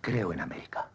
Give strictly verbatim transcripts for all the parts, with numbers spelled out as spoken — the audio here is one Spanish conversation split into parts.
Creo en América.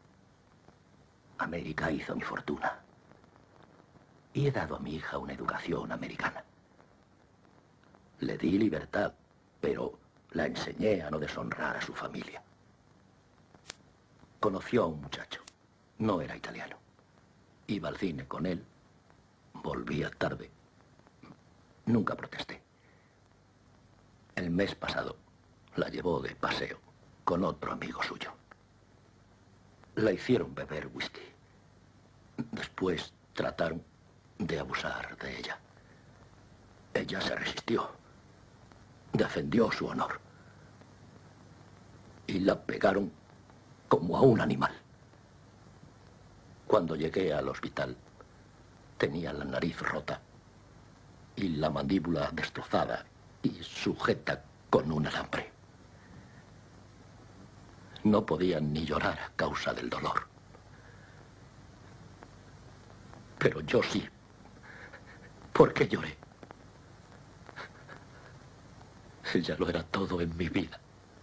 América hizo mi fortuna. Y he dado a mi hija una educación americana. Le di libertad, pero la enseñé a no deshonrar a su familia. Conoció a un muchacho. No era italiano. Iba al cine con él. Volvía tarde. Nunca protesté. El mes pasado la llevó de paseo con otro amigo suyo. La hicieron beber whisky. Después trataron de abusar de ella. Ella se resistió. Defendió su honor. Y la pegaron como a un animal. Cuando llegué al hospital, tenía la nariz rota y la mandíbula destrozada y sujeta con un alambre. No podía ni llorar a causa del dolor. Pero yo sí. ¿Por qué lloré? Ella lo era todo en mi vida.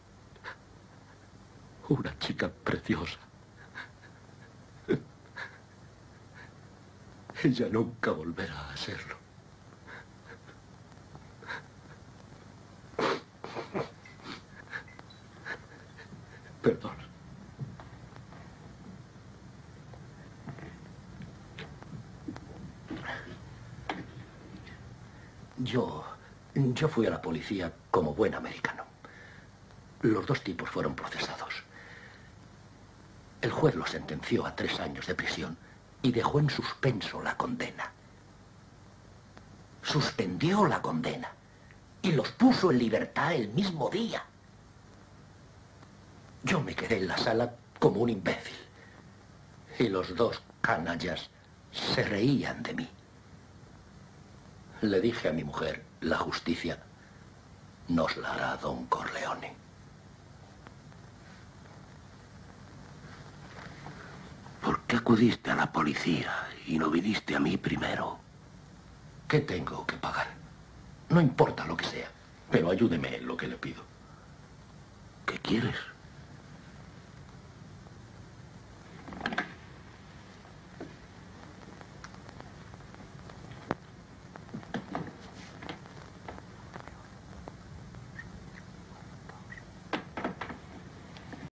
Una chica preciosa. Ella nunca volverá a serlo. Perdón. Yo... Yo fui a la policía como buen americano. Los dos tipos fueron procesados. El juez los sentenció a tres años de prisión y dejó en suspenso la condena. Suspendió la condena y los puso en libertad el mismo día. Yo me quedé en la sala como un imbécil. Y los dos canallas se reían de mí. Le dije a mi mujer, la justicia nos la hará don Corleone. ¿Por qué acudiste a la policía y no viniste a mí primero? ¿Qué tengo que pagar? No importa lo que sea, pero ayúdeme en lo que le pido. ¿Qué quieres?